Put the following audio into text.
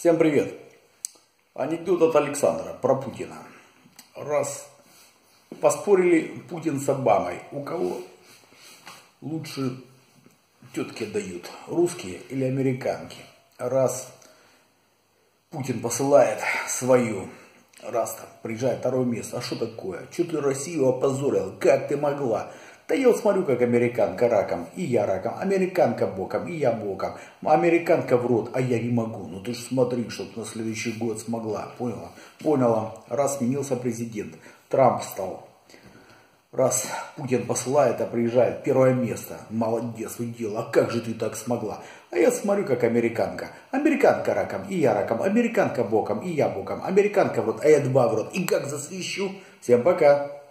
Всем привет! Анекдот от Александра про Путина. Раз поспорили Путин с Обамой, у кого лучше тетки дают, русские или американки. Раз Путин посылает свою, раз там приезжает второе место, а что такое? Что ты Россию опозорил? Как ты могла? Да я вот смотрю, как американка раком, и я раком, американка боком, и я боком, американка в рот, а я не могу. Ну ты ж смотри, чтоб на следующий год смогла, поняла? Поняла. Раз сменился президент, Трамп стал. Раз Путин посылает, а приезжает первое место, молодец, удела, а как же ты так смогла? А я смотрю, как американка, американка раком, и я раком, американка боком, и я боком, американка в рот, а я два в рот, и как засвищу. Всем пока.